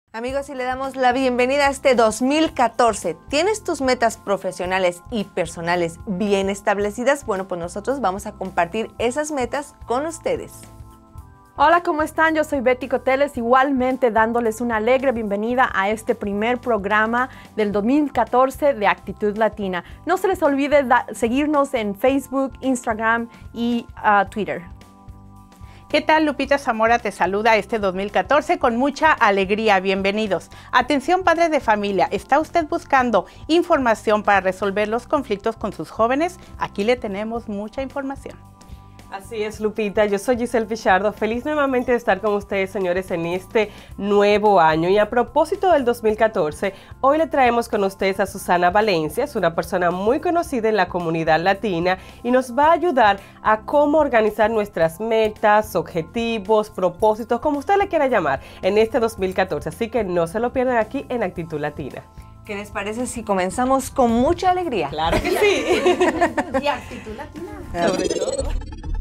Amigos, y le damos la bienvenida a este 2014. ¿Tienes tus metas profesionales y personales bien establecidas? Bueno, pues nosotros vamos a compartir esas metas con ustedes. Hola, ¿cómo están? Yo soy Betty Coteles, igualmente dándoles una alegre bienvenida a este primer programa del 2014 de Actitud Latina. No se les olvide seguirnos en Facebook, Instagram y Twitter. ¿Qué tal? Lupita Zamora te saluda este 2014 con mucha alegría. Bienvenidos. Atención, padres de familia. ¿Está usted buscando información para resolver los conflictos con sus jóvenes? Aquí le tenemos mucha información. Así es, Lupita. Yo soy Giselle Pichardo. Feliz nuevamente de estar con ustedes, señores, en este nuevo año. Y a propósito del 2014, hoy le traemos con ustedes a Susana Valencia. Es una persona muy conocida en la comunidad latina y nos va a ayudar a cómo organizar nuestras metas, objetivos, propósitos, como usted le quiera llamar, en este 2014. Así que no se lo pierdan aquí en Actitud Latina. ¿Qué les parece si comenzamos con mucha alegría? Claro que sí. Y Actitud Latina. Sobre todo.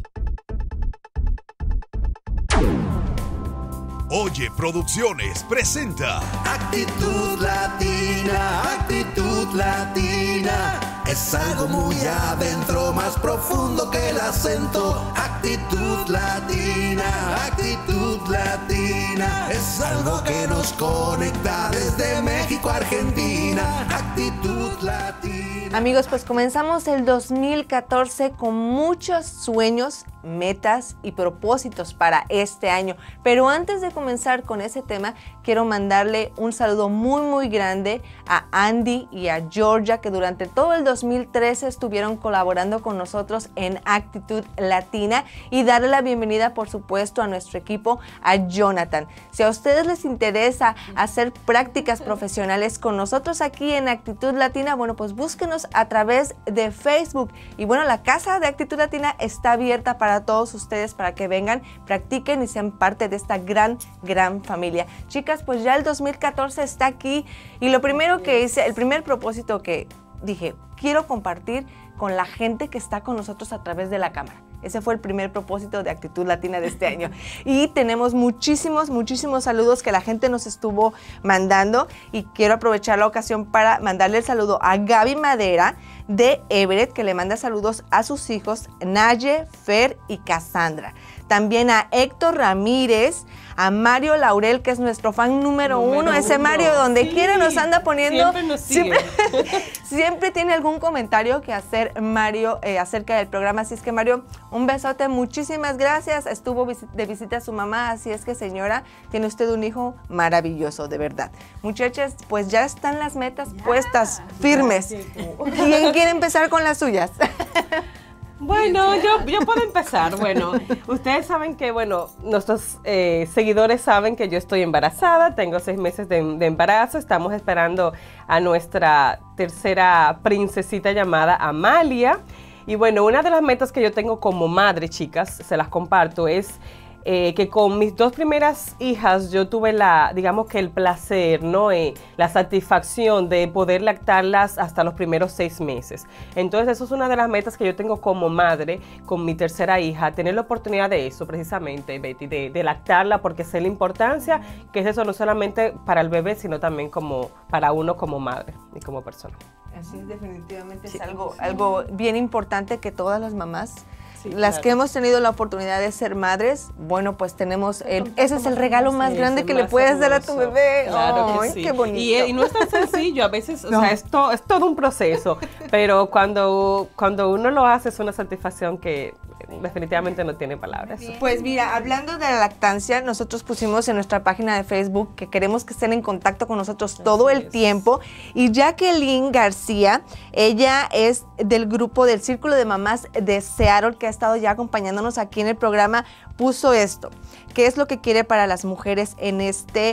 Oye Producciones presenta Actitud Latina, Actitud Latina. Es algo muy adentro, más profundo que el acento. Actitud Latina, Actitud Latina. Es algo que nos conecta desde México a Argentina. Actitud Latina. Amigos, pues comenzamos el 2014 con muchos sueños, metas y propósitos para este año. Pero antes de comenzar con ese tema, quiero mandarle un saludo muy grande a Andy y a Georgia, que durante todo el 2013 estuvieron colaborando con nosotros en Actitud Latina, y darle la bienvenida, por supuesto, a nuestro equipo, a Jonathan. Si a ustedes les interesa hacer prácticas profesionales con nosotros aquí en Actitud Latina, bueno, pues búsquenos a través de Facebook. Y bueno, la casa de Actitud Latina está abierta para todos ustedes, para que vengan, practiquen y sean parte de esta gran familia. Chicas, pues ya el 2014 está aquí, y lo primero que hice, el primer propósito que dije, quiero compartir con la gente que está con nosotros a través de la cámara. Ese fue el primer propósito de Actitud Latina de este año. Y tenemos muchísimos saludos que la gente nos estuvo mandando, y quiero aprovechar la ocasión para mandarle el saludo a Gaby Madera de Everett, que le manda saludos a sus hijos Naye, Fer y Cassandra. También a Héctor Ramírez, a Mario Laurel, que es nuestro fan número uno. Ese Mario, donde quiera nos anda poniendo. Siempre nos sigue. Siempre tiene algún comentario que hacer Mario acerca del programa. Así es que, Mario, un besote, muchísimas gracias. Estuvo de visita a su mamá, así es que, señora, tiene usted un hijo maravilloso, de verdad. Muchachas, pues ya están las metas puestas, firmes. ¿Quién quiere empezar con las suyas? Bueno, yo puedo empezar. Bueno, ustedes saben que, nuestros seguidores saben que yo estoy embarazada, tengo 6 meses de embarazo, estamos esperando a nuestra tercera princesita llamada Amalia. Y bueno, una de las metas que yo tengo como madre, chicas, se las comparto, es que con mis 2 primeras hijas yo tuve el placer, ¿no? La satisfacción de poder lactarlas hasta los primeros 6 meses. Entonces eso es una de las metas que yo tengo como madre con mi tercera hija, tener la oportunidad de eso precisamente, Betty, de lactarla, porque sé la importancia que es eso, no solamente para el bebé, sino también como para uno como madre y como persona. Así es, definitivamente sí. Es algo bien importante que todas las mamás, sí, las claro, que hemos tenido la oportunidad de ser madres, bueno, pues tenemos, ese es el regalo más grande que le puedes dar a tu bebé. Claro que sí. Qué bonito. Y no es tan sencillo, a veces, o sea, es todo un proceso, pero cuando uno lo hace es una satisfacción que definitivamente no tiene palabras. Pues mira, hablando de la lactancia, nosotros pusimos en nuestra página de Facebook que queremos que estén en contacto con nosotros todo el tiempo, y Jacqueline García, ella es del grupo del Círculo de Mamás de Seattle, que ha estado ya acompañándonos aquí en el programa, puso esto: ¿qué es lo que quiere para las mujeres en este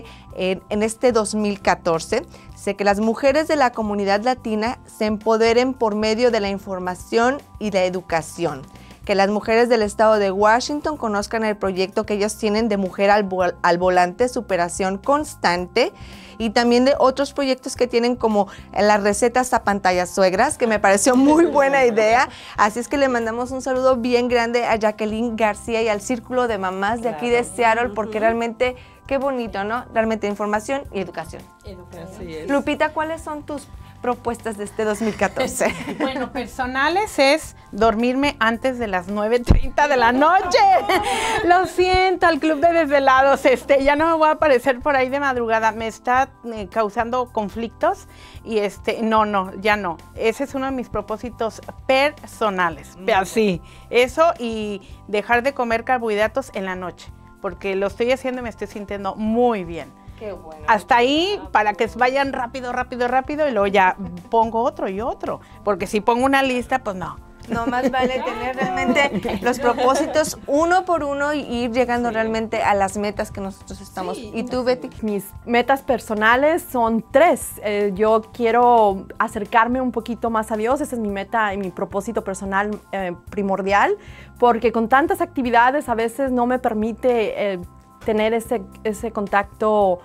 2014? Sé que las mujeres de la comunidad latina se empoderen por medio de la información y la educación. Que las mujeres del estado de Washington conozcan el proyecto que ellos tienen de Mujer al Volante, Superación Constante, y también de otros proyectos que tienen, como las recetas a pantallas suegras, que me pareció muy buena idea. Así es que le mandamos un saludo bien grande a Jacqueline García y al Círculo de Mamás de aquí de Seattle, porque realmente Qué bonito, ¿no? Realmente información y educación. Así es. Lupita, ¿cuáles son tus propuestas de este 2014? Bueno, personales es dormirme antes de las 9:30 de la noche. Lo siento, al club de desvelados, ya no me voy a aparecer por ahí de madrugada. Me está causando conflictos y no, ya no. Ese es uno de mis propósitos personales. Así, eso y dejar de comer carbohidratos en la noche, porque lo estoy haciendo y me estoy sintiendo muy bien. Qué bueno. Hasta ahí, para que vayan rápido, y luego ya pongo otro y otro. Porque si pongo una lista, pues no. No más vale tener realmente los propósitos uno por uno y ir llegando realmente a las metas que nosotros estamos. ¿Y tú, Betty? Mis metas personales son 3. Yo quiero acercarme un poquito más a Dios. Esa es mi meta y mi propósito personal primordial, porque con tantas actividades a veces no me permite tener ese contacto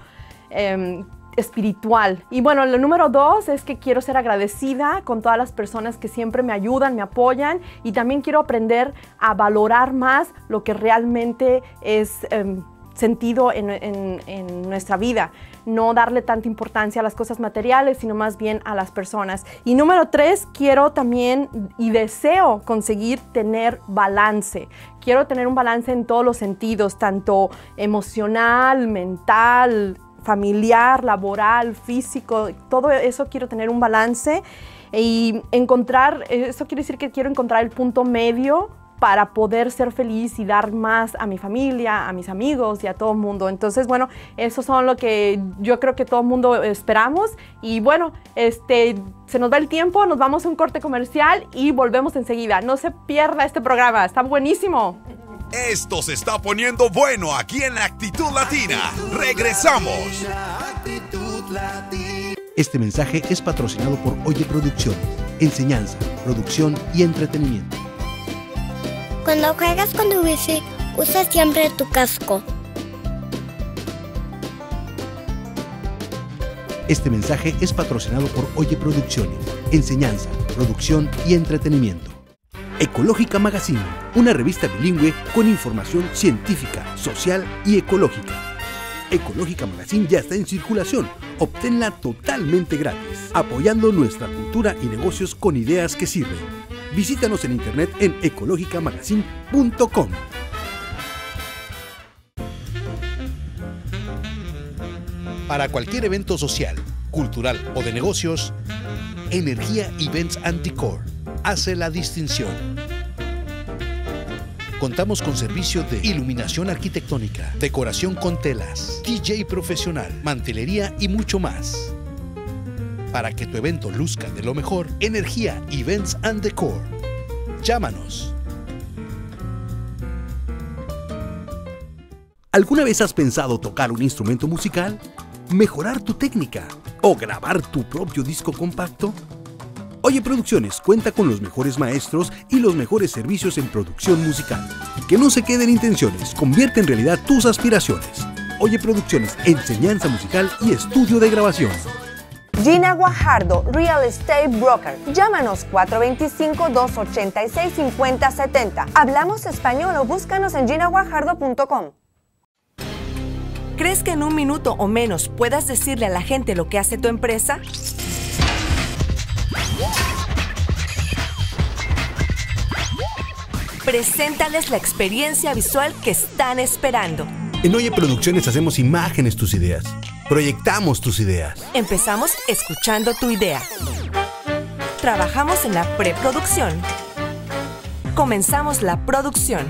espiritual. Y bueno, lo número 2 es que quiero ser agradecida con todas las personas que siempre me ayudan, me apoyan, y también quiero aprender a valorar más lo que realmente es sentido en nuestra vida. No darle tanta importancia a las cosas materiales, sino más bien a las personas. Y número 3, quiero también y deseo conseguir tener balance. Quiero tener un balance en todos los sentidos, tanto emocional, mental, familiar, laboral, físico. Todo eso quiero tener un balance y encontrar, eso quiere decir que quiero encontrar el punto medio para poder ser feliz y dar más a mi familia, a mis amigos y a todo el mundo. Entonces, bueno, eso son lo que yo creo que todo el mundo esperamos. Y bueno, se nos va el tiempo, nos vamos a un corte comercial y volvemos enseguida. No se pierda este programa, está buenísimo. Esto se está poniendo bueno aquí en Actitud Latina. ¡Regresamos! Este mensaje es patrocinado por Oye Producciones, enseñanza, producción y entretenimiento. Cuando juegas con tu bici, usa siempre tu casco. Este mensaje es patrocinado por Oye Producciones, enseñanza, producción y entretenimiento. Ecológica Magazine, una revista bilingüe con información científica, social y ecológica. Ecológica Magazine ya está en circulación. Obténla totalmente gratis, apoyando nuestra cultura y negocios con ideas que sirven. Visítanos en internet en ecologicamagazine.com. Para cualquier evento social, cultural o de negocios, Energía Events and Decor hace la distinción. Contamos con servicios de iluminación arquitectónica, decoración con telas, DJ profesional, mantelería y mucho más. Para que tu evento luzca de lo mejor, Energía Events and Decor. Llámanos. ¿Alguna vez has pensado tocar un instrumento musical? ¿Mejorar tu técnica? ¿O grabar tu propio disco compacto? Oye Producciones cuenta con los mejores maestros y los mejores servicios en producción musical. Que no se queden intenciones, convierte en realidad tus aspiraciones. Oye Producciones, enseñanza musical y estudio de grabación. Gina Guajardo, Real Estate Broker. Llámanos 425-286-5070. Hablamos español o búscanos en ginaguajardo.com. ¿Crees que en un minuto o menos puedas decirle a la gente lo que hace tu empresa? Preséntales la experiencia visual que están esperando. En Oye Producciones hacemos imágenes tus ideas. Proyectamos tus ideas. Empezamos escuchando tu idea. Trabajamos en la preproducción. Comenzamos la producción.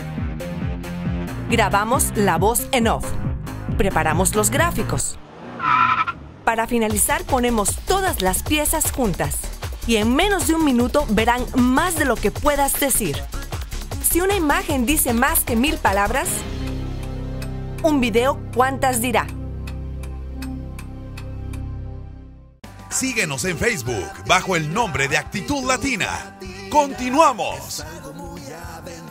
Grabamos la voz en off. Preparamos los gráficos. Para finalizar, ponemos todas las piezas juntas. Y en menos de un minuto verán más de lo que puedas decir. Si una imagen dice más que 1000 palabras, un video, ¿cuántas dirá? Síguenos en Facebook bajo el nombre de Actitud Latina. ¡Continuamos!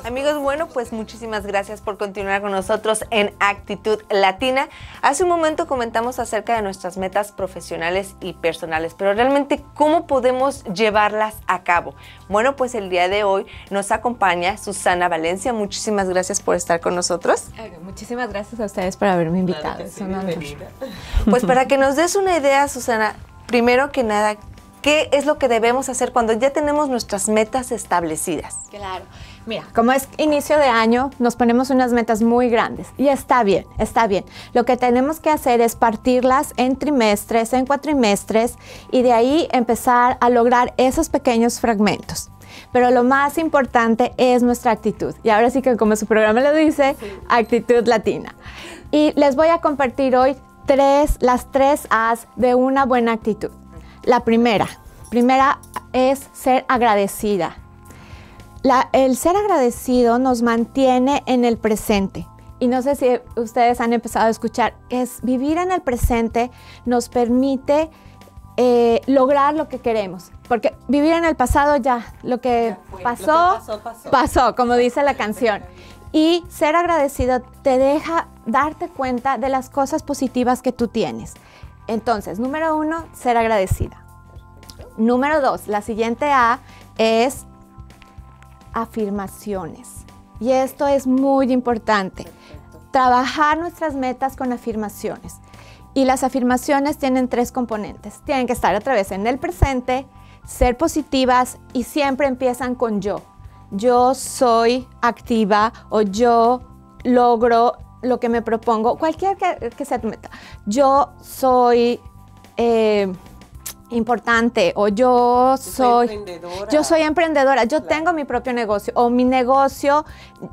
Amigos, bueno, pues muchísimas gracias por continuar con nosotros en Actitud Latina. Hace un momento comentamos acerca de nuestras metas profesionales y personales, pero realmente, ¿cómo podemos llevarlas a cabo? Bueno, pues el día de hoy nos acompaña Susana Valencia. Muchísimas gracias por estar con nosotros. Muchísimas gracias a ustedes por haberme invitado. Claro que sí, Es un honor. bienvenida. Pues para que nos des una idea, Susana, primero que nada, ¿qué es lo que debemos hacer cuando ya tenemos nuestras metas establecidas? Claro. Mira, como es inicio de año, nos ponemos unas metas muy grandes y está bien, está bien. Lo que tenemos que hacer es partirlas en trimestres, en cuatrimestres y de ahí empezar a lograr esos pequeños fragmentos. Pero lo más importante es nuestra actitud. Y ahora sí que como su programa lo dice, Actitud Latina. Y les voy a compartir hoy las tres A's de una buena actitud. La primera es ser agradecida. El ser agradecido nos mantiene en el presente. Y no sé si ustedes han empezado a escuchar, vivir en el presente nos permite lograr lo que queremos. Porque vivir en el pasado ya, lo que pasó, como dice la canción. Y ser agradecido te deja darte cuenta de las cosas positivas que tú tienes. Entonces, número 1, ser agradecida. Número 2, la siguiente A es afirmaciones. Y esto es muy importante. Trabajar nuestras metas con afirmaciones. Y las afirmaciones tienen 3 componentes. Tienen que estar otra vez en el presente, ser positivas y siempre empiezan con yo. Yo soy activa o yo logro lo que me propongo, cualquier que sea tu meta. Yo soy importante o yo soy emprendedora, yo tengo mi propio negocio o mi negocio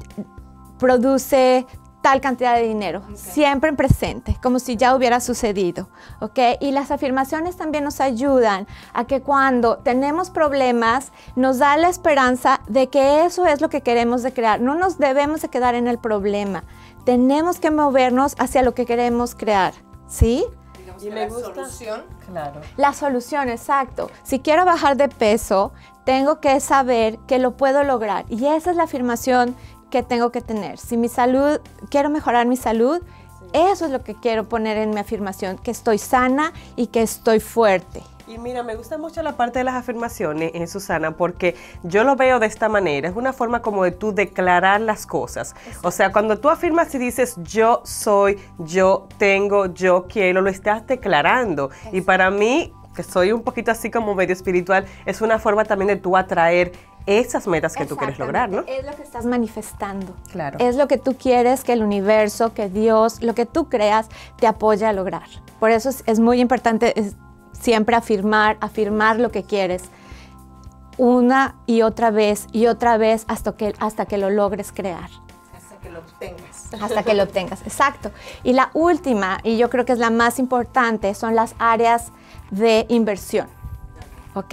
produce tal cantidad de dinero, siempre en presente, como si ya hubiera sucedido, ¿ok? Y las afirmaciones también nos ayudan a que cuando tenemos problemas nos da la esperanza de que eso es lo que queremos de crear. No nos debemos de quedar en el problema, tenemos que movernos hacia lo que queremos crear, ¿sí? Y me gusta. Solución. Claro. La solución, exacto. Si quiero bajar de peso, tengo que saber que lo puedo lograr. Y esa es la afirmación que tengo que tener. Si quiero mejorar mi salud, eso es lo que quiero poner en mi afirmación, que estoy sana y que estoy fuerte. Y mira, me gusta mucho la parte de las afirmaciones, Susana, porque yo lo veo de esta manera. Es una forma como de tú declarar las cosas. Exacto. O sea, cuando tú afirmas y dices yo soy, yo tengo, yo quiero, lo estás declarando. Exacto. Y para mí, que soy un poquito así como medio espiritual, es una forma también de tú atraer esas metas que tú quieres lograr, ¿no? Es lo que estás manifestando. Claro. Es lo que tú quieres que el universo, que Dios, lo que tú creas, te apoye a lograr. Por eso es muy importante siempre afirmar lo que quieres una y otra vez hasta que lo logres crear. Hasta que lo obtengas. Hasta que lo obtengas, exacto. Y la última, y yo creo que es la más importante, son las áreas de inversión, ¿ok?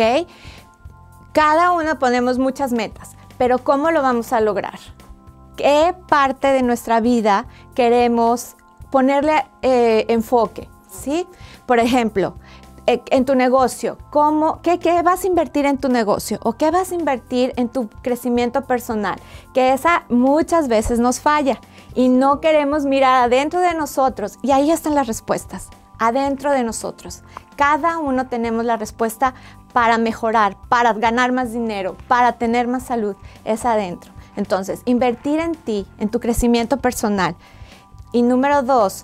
Cada uno ponemos muchas metas, pero ¿cómo lo vamos a lograr? ¿Qué parte de nuestra vida queremos ponerle enfoque? ¿Sí? Por ejemplo, en tu negocio, ¿qué vas a invertir en tu negocio? ¿O qué vas a invertir en tu crecimiento personal? Que esa muchas veces nos falla y no queremos mirar adentro de nosotros. Y ahí están las respuestas, adentro de nosotros. Cada uno tenemos la respuesta para mejorar, para ganar más dinero, para tener más salud, es adentro. Entonces, invertir en ti, en tu crecimiento personal. Y número 2,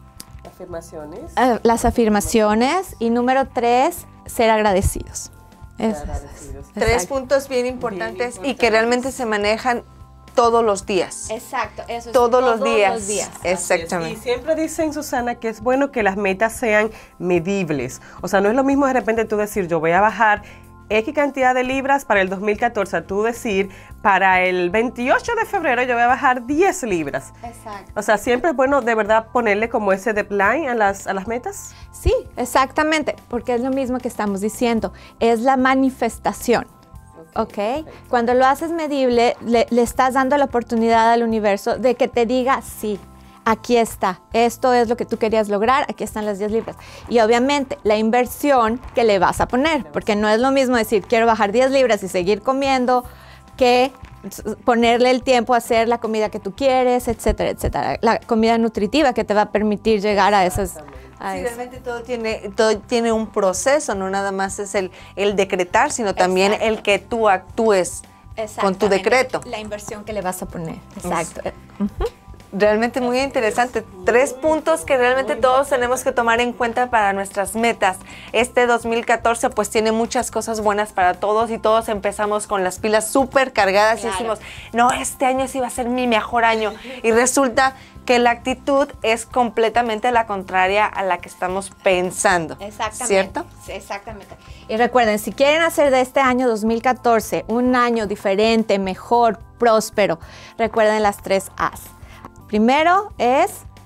las afirmaciones. Y número 3, ser agradecidos. Tres puntos bien importantes y que realmente se manejan todos los días. Exacto, eso es todos los días. Exactamente. Y siempre dicen, Susana, que es bueno que las metas sean medibles. O sea, no es lo mismo de repente tú decir, yo voy a bajar X cantidad de libras para el 2014, a tú decir, para el 28 de febrero yo voy a bajar 10 libras. Exacto. O sea, siempre es bueno de verdad ponerle como ese deadline a las metas. Sí, exactamente, porque es lo mismo que estamos diciendo, es la manifestación. ¿Ok? Cuando lo haces medible, le estás dando la oportunidad al universo de que te diga sí. Aquí está, esto es lo que tú querías lograr, aquí están las 10 libras. Y obviamente la inversión que le vas a poner, porque no es lo mismo decir quiero bajar 10 libras y seguir comiendo que ponerle el tiempo a hacer la comida que tú quieres, etcétera, etcétera. La comida nutritiva que te va a permitir llegar a esas... Sí, realmente todo tiene un proceso, no nada más es el decretar, sino también el que tú actúes con tu decreto. La inversión que le vas a poner. Exacto. Realmente muy interesante. 3 puntos que realmente todos tenemos que tomar en cuenta para nuestras metas. Este 2014 pues tiene muchas cosas buenas para todos y todos empezamos con las pilas súper cargadas y decimos, no, este año sí va a ser mi mejor año. Y resulta que la actitud es completamente la contraria a la que estamos pensando. Exactamente. ¿Cierto? Sí, exactamente. Y recuerden, si quieren hacer de este año 2014 un año diferente, mejor, próspero, recuerden las 3 A's. Primero es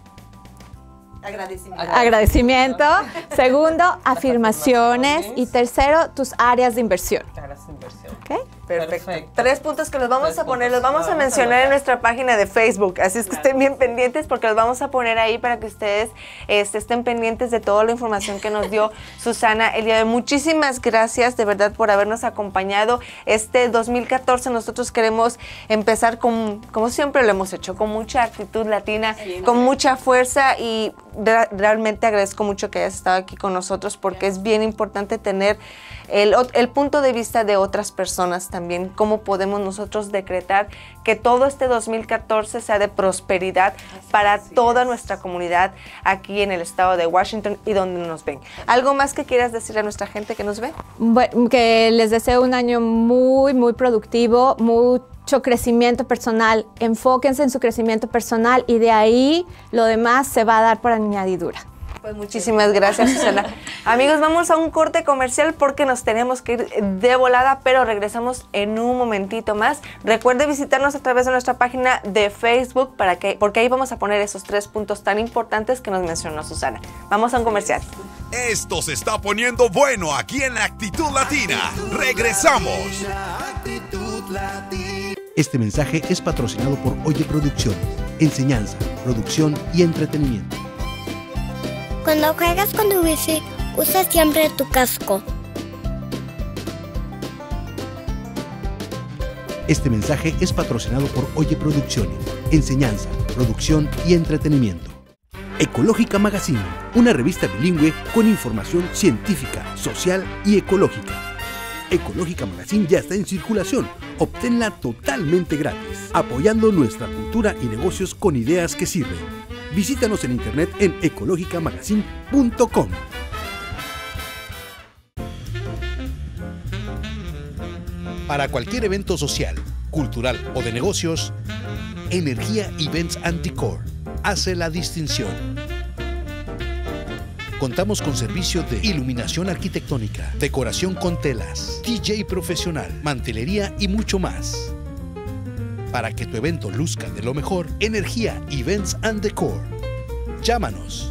agradecimiento. Segundo, afirmaciones. Y tercero, tus áreas de inversión. ¿Okay? Perfecto. 3 puntos que los vamos a poner, los vamos a mencionar en nuestra página de Facebook, así es que estén bien pendientes porque los vamos a poner ahí para que ustedes estén pendientes de toda la información que nos dio Susana el día de hoy. Muchísimas gracias de verdad por habernos acompañado. Este 2014 nosotros queremos empezar como siempre lo hemos hecho, con mucha actitud latina, con mucha fuerza y realmente agradezco mucho que hayas estado aquí con nosotros porque es bien importante tener el punto de vista de otras personas también, cómo podemos nosotros decretar que todo este 2014 sea de prosperidad para toda nuestra comunidad aquí en el estado de Washington y donde nos ven. ¿Algo más que quieras decir a nuestra gente que nos ve? Bueno, que les deseo un año muy, muy productivo, mucho crecimiento personal. Enfóquense en su crecimiento personal y de ahí lo demás se va a dar por añadidura. Pues muchísimas gracias, Susana. Amigos, vamos a un corte comercial porque nos tenemos que ir de volada, pero regresamos en un momentito más. Recuerde visitarnos a través de nuestra página de Facebook porque ahí vamos a poner esos 3 puntos tan importantes que nos mencionó Susana. Vamos a un comercial. Esto se está poniendo bueno aquí en la Actitud Latina. ¡Regresamos! Este mensaje es patrocinado por Oye Producciones, enseñanza, producción y entretenimiento. Cuando juegas con tu bici, usa siempre tu casco. Este mensaje es patrocinado por Oye Producciones, enseñanza, producción y entretenimiento. Ecológica Magazine, una revista bilingüe con información científica, social y ecológica. Ecológica Magazine ya está en circulación. Obténla totalmente gratis, apoyando nuestra cultura y negocios con ideas que sirven. Visítanos en internet en ecologicamagazine.com. Para cualquier evento social, cultural o de negocios, Energía Events and Decor hace la distinción. Contamos con servicio de iluminación arquitectónica, decoración con telas, DJ profesional, mantelería y mucho más. Para que tu evento luzca de lo mejor, Energía Events and Decor. Llámanos.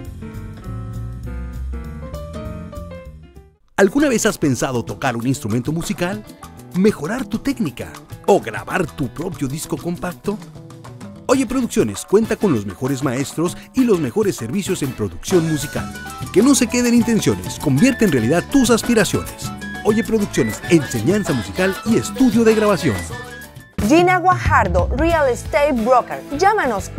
¿Alguna vez has pensado tocar un instrumento musical? ¿Mejorar tu técnica? ¿O grabar tu propio disco compacto? Oye Producciones cuenta con los mejores maestros y los mejores servicios en producción musical. Que no se queden intenciones, convierte en realidad tus aspiraciones. Oye Producciones, enseñanza musical y estudio de grabación. Gina Guajardo, Real Estate Broker. Llámanos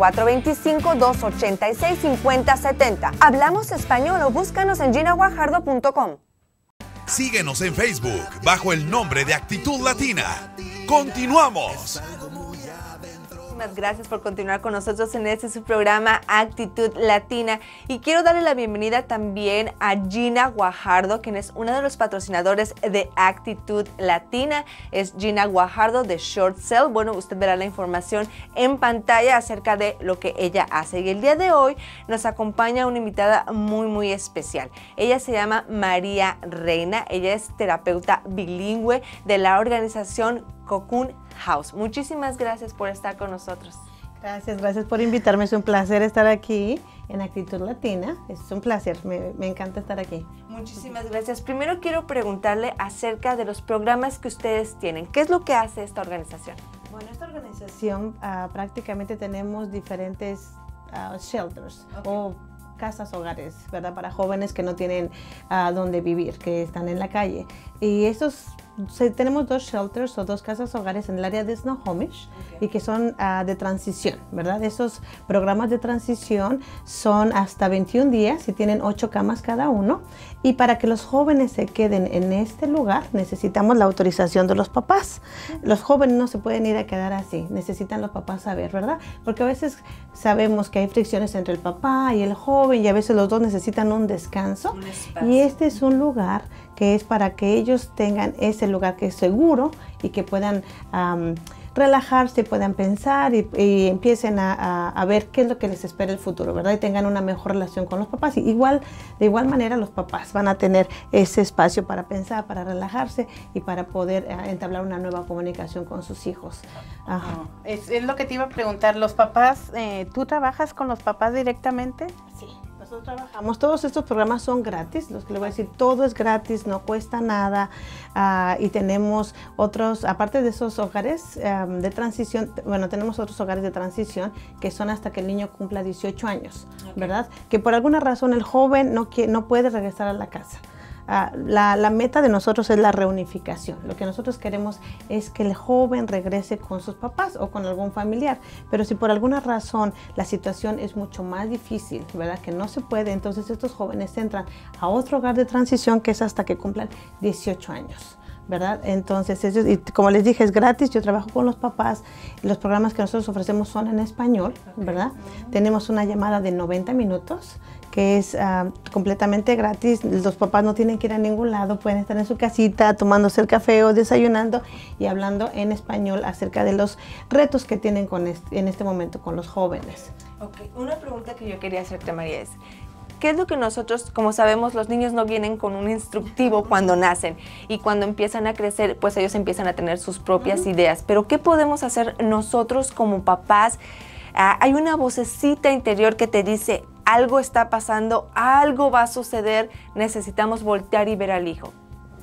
425-286-5070. Hablamos español o búscanos en ginaguajardo.com. Síguenos en Facebook bajo el nombre de Actitud Latina. ¡Continuamos! Muchísimas gracias por continuar con nosotros en su programa Actitud Latina y quiero darle la bienvenida también a Gina Guajardo, quien es uno de los patrocinadores de Actitud Latina. Es Gina Guajardo de Short Sale. Bueno, usted verá la información en pantalla acerca de lo que ella hace y el día de hoy nos acompaña una invitada muy muy especial. Ella se llama María Reina, ella es terapeuta bilingüe de la organización Cocoon House. Muchísimas gracias por estar con nosotros. Gracias por invitarme. Es un placer estar aquí en Actitud Latina. Es un placer, me encanta estar aquí. Muchísimas gracias. Primero quiero preguntarle acerca de los programas que ustedes tienen. ¿Qué es lo que hace esta organización? Bueno, esta organización prácticamente tenemos diferentes shelters o casas hogares, ¿verdad? Para jóvenes que no tienen dónde vivir, que están en la calle. Y estos tenemos 2 shelters o 2 casas hogares en el área de Snohomish y que son de transición, ¿verdad? Esos programas de transición son hasta 21 días y tienen 8 camas cada uno. Y para que los jóvenes se queden en este lugar necesitamos la autorización de los papás. Los jóvenes no se pueden ir a quedar así, necesitan los papás saber, ¿verdad? Porque a veces sabemos que hay fricciones entre el papá y el joven y a veces los dos necesitan un descanso. Y este es un lugar que es para que ellos tengan ese lugar que es seguro y que puedan relajarse, puedan pensar y empiecen a ver qué es lo que les espera el futuro, ¿verdad? Y tengan una mejor relación con los papás. Y de igual manera los papás van a tener ese espacio para pensar, para relajarse y para poder entablar una nueva comunicación con sus hijos. Ajá. Es lo que te iba a preguntar, los papás, ¿tú trabajas con los papás directamente? Sí. Nosotros trabajamos, todos estos programas son gratis, los que le voy a decir, todo es gratis, no cuesta nada, y tenemos otros, aparte de esos hogares de transición, bueno, tenemos otros hogares de transición que son hasta que el niño cumpla 18 años, ¿verdad? Que por alguna razón el joven no puede regresar a la casa. La meta de nosotros es la reunificación. Lo que nosotros queremos es que el joven regrese con sus papás o con algún familiar. Pero si por alguna razón la situación es mucho más difícil, ¿verdad? Que no se puede, entonces estos jóvenes entran a otro hogar de transición que es hasta que cumplan 18 años. ¿Verdad? Entonces, y como les dije, es gratis, yo trabajo con los papás, los programas que nosotros ofrecemos son en español, ¿verdad? Tenemos una llamada de 90 minutos, que es completamente gratis, los papás no tienen que ir a ningún lado, pueden estar en su casita tomándose el café o desayunando y hablando en español acerca de los retos que tienen en este momento con los jóvenes. Ok, una pregunta que yo quería hacerte, María, es ¿qué es lo que nosotros, como sabemos, los niños no vienen con un instructivo cuando nacen y cuando empiezan a crecer, pues ellos empiezan a tener sus propias ideas? Pero ¿qué podemos hacer nosotros como papás? Hay una vocecita interior que te dice, algo está pasando, algo va a suceder, necesitamos voltear y ver al hijo.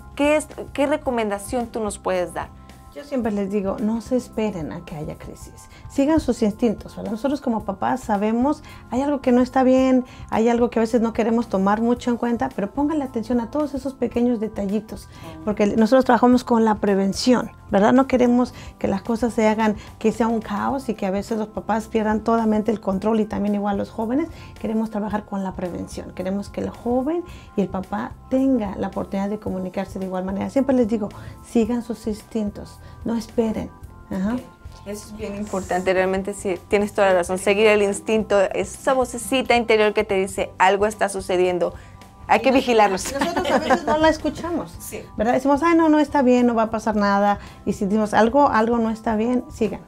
¿Qué recomendación tú nos puedes dar? Yo siempre les digo, no se esperen a que haya crisis, sigan sus instintos, ¿verdad? Nosotros como papás sabemos, hay algo que no está bien, hay algo que a veces no queremos tomar mucho en cuenta, pero pónganle atención a todos esos pequeños detallitos, porque nosotros trabajamos con la prevención, ¿verdad? No queremos que las cosas se hagan, que sea un caos y que a veces los papás pierdan totalmente el control y también igual los jóvenes. Queremos trabajar con la prevención, queremos que el joven y el papá tenga la oportunidad de comunicarse de igual manera. Siempre les digo, sigan sus instintos, no esperen. Ajá. Okay. Eso es bien importante, realmente sí, tienes toda la razón, seguir el instinto, esa vocecita interior que te dice algo está sucediendo. Hay que vigilarlos. Nosotros a veces no la escuchamos, sí, ¿verdad? Decimos, ay, no está bien, no va a pasar nada. Y si decimos algo no está bien,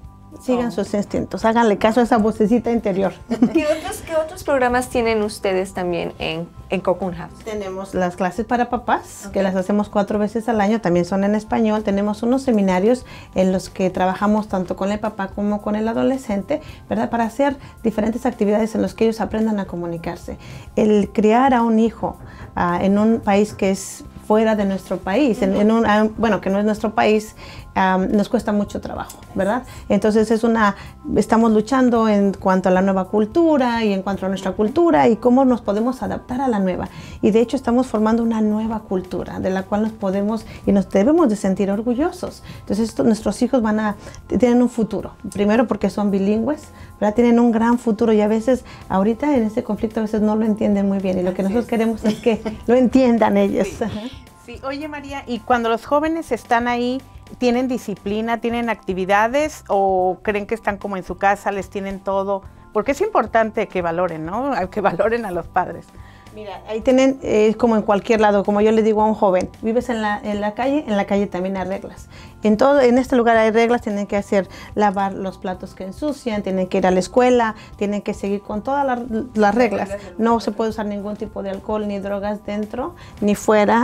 sigan sus instintos, háganle caso a esa vocecita interior. ¿Qué otros programas tienen ustedes también en Cocoon House? Tenemos las clases para papás, que las hacemos 4 veces al año, también son en español. Tenemos unos seminarios en los que trabajamos tanto con el papá como con el adolescente, ¿verdad? Para hacer diferentes actividades en los que ellos aprendan a comunicarse. El criar a un hijo en un país que es fuera de nuestro país, bueno, que no es nuestro país, nos cuesta mucho trabajo, ¿verdad? Entonces estamos luchando en cuanto a la nueva cultura y en cuanto a nuestra cultura y cómo nos podemos adaptar a la nueva. Y de hecho estamos formando una nueva cultura de la cual nos podemos y nos debemos de sentir orgullosos. Entonces nuestros hijos tienen un futuro, primero porque son bilingües, ¿verdad? Tienen un gran futuro y a veces, ahorita en este conflicto a veces no lo entienden muy bien y lo que nosotros queremos es que lo entiendan ellos. Sí. Oye María, ¿y cuando los jóvenes están ahí, tienen disciplina, tienen actividades o creen que están como en su casa, les tienen todo? Porque es importante que valoren, ¿no? Que valoren a los padres. Mira, ahí tienen, como en cualquier lado, como yo le digo a un joven, vives en la calle también hay reglas. En este lugar hay reglas, tienen que lavar los platos que ensucian, tienen que ir a la escuela, tienen que seguir con todas las reglas. No se puede usar ningún tipo de alcohol ni drogas dentro ni fuera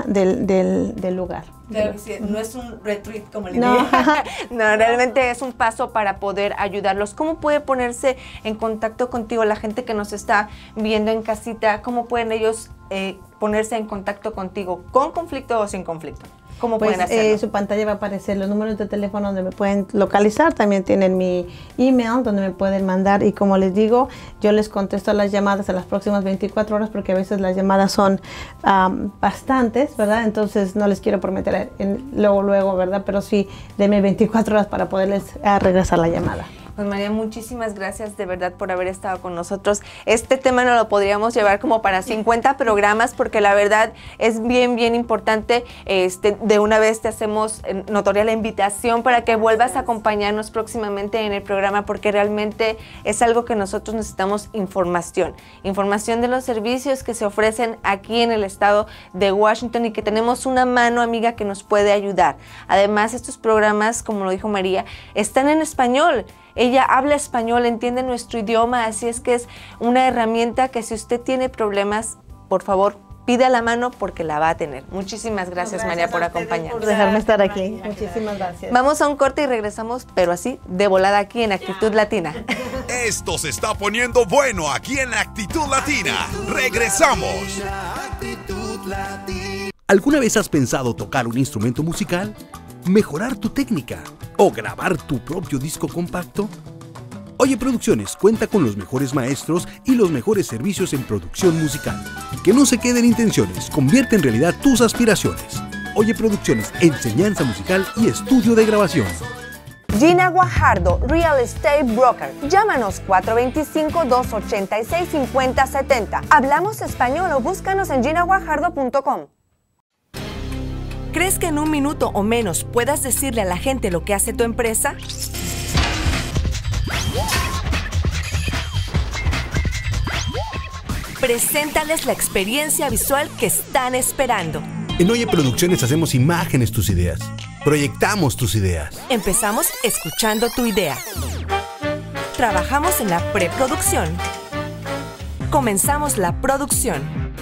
del lugar. Claro que sí, no es un retreat como le digo. No, realmente es un paso para poder ayudarlos. ¿Cómo puede ponerse en contacto contigo la gente que nos está viendo en casita? ¿Cómo pueden ellos ponerse en contacto contigo con conflicto o sin conflicto? ¿Cómo pueden hacerlo? Su pantalla va a aparecer los números de teléfono donde me pueden localizar. También tienen mi email donde me pueden mandar. Y como les digo, yo les contesto las llamadas a las próximas 24 horas porque a veces las llamadas son bastantes, ¿verdad? Entonces no les quiero prometer luego, ¿verdad? Pero sí, denme 24 horas para poderles regresar la llamada. Pues María, muchísimas gracias de verdad por haber estado con nosotros. Este tema no lo podríamos llevar como para 50 programas porque la verdad es bien importante. De una vez te hacemos notoria la invitación para que vuelvas a acompañarnos próximamente en el programa porque realmente es algo que nosotros necesitamos información de los servicios que se ofrecen aquí en el estado de Washington y que tenemos una mano amiga que nos puede ayudar. Además, estos programas, como lo dijo María, están en español. Ella habla español, entiende nuestro idioma, así es que es una herramienta que si usted tiene problemas, por favor, pida la mano porque la va a tener. Muchísimas gracias María, por acompañarnos. Por dejarme estar aquí. Muchísimas gracias. Vamos a un corte y regresamos, pero así, de volada aquí en Actitud Latina. Esto se está poniendo bueno aquí en Actitud Latina. ¡Regresamos! ¿Alguna vez has pensado tocar un instrumento musical? ¿Mejorar tu técnica? ¿O grabar tu propio disco compacto? Oye Producciones cuenta con los mejores maestros y los mejores servicios en producción musical. Que no se queden intenciones, convierte en realidad tus aspiraciones. Oye Producciones, enseñanza musical y estudio de grabación. Gina Guajardo, Real Estate Broker. Llámanos 425-286-5070. Hablamos español o búscanos en ginaguajardo.com. ¿Crees que en un minuto o menos puedas decirle a la gente lo que hace tu empresa? Preséntales la experiencia visual que están esperando. En Oye Producciones hacemos imágenes tus ideas. Proyectamos tus ideas. Empezamos escuchando tu idea. Trabajamos en la preproducción. Comenzamos la producción.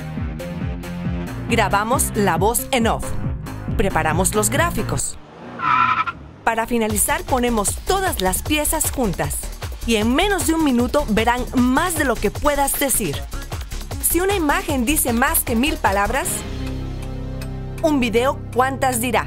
Grabamos la voz en off. Preparamos los gráficos. Para finalizar, ponemos todas las piezas juntas. Y en menos de un minuto verán más de lo que puedas decir. Si una imagen dice más que 1000 palabras, un video, ¿cuántas dirá?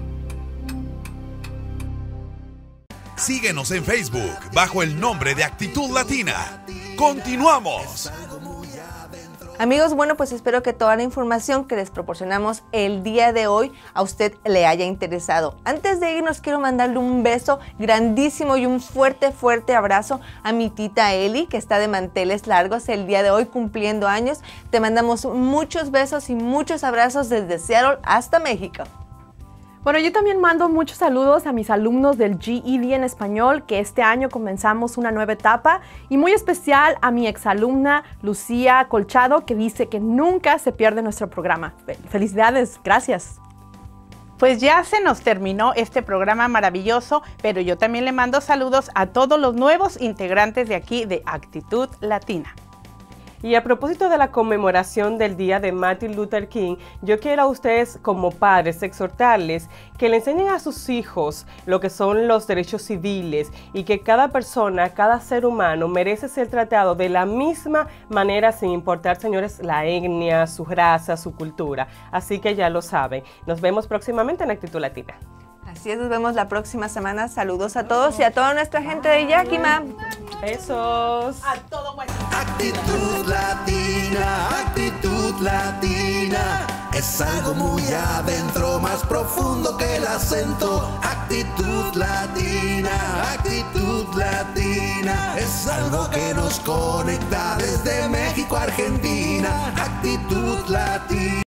Síguenos en Facebook bajo el nombre de Actitud Latina. ¡Continuamos! Amigos, bueno, pues espero que toda la información que les proporcionamos el día de hoy a usted le haya interesado. Antes de irnos, quiero mandarle un beso grandísimo y un fuerte abrazo a mi tita Eli, que está de manteles largos el día de hoy cumpliendo años. Te mandamos muchos besos y muchos abrazos desde Seattle hasta México. Bueno, yo también mando muchos saludos a mis alumnos del GED en español, que este año comenzamos una nueva etapa, y muy especial a mi exalumna Lucía Colchado, que dice que nunca se pierde nuestro programa. Felicidades, gracias. Pues ya se nos terminó este programa maravilloso, pero yo también le mando saludos a todos los nuevos integrantes de aquí de Actitud Latina. Y a propósito de la conmemoración del día de Martin Luther King, yo quiero a ustedes como padres exhortarles que le enseñen a sus hijos lo que son los derechos civiles y que cada persona, cada ser humano merece ser tratado de la misma manera sin importar, señores, la etnia, su raza, su cultura. Así que ya lo saben. Nos vemos próximamente en Actitud Latina. Así es, nos vemos la próxima semana. Saludos a todos y a toda nuestra gente de Yakima. Besos. A todo bueno. Actitud Latina, Actitud Latina. Es algo muy adentro, más profundo que el acento. Actitud Latina, Actitud Latina. Es algo que nos conecta desde México a Argentina. Actitud Latina.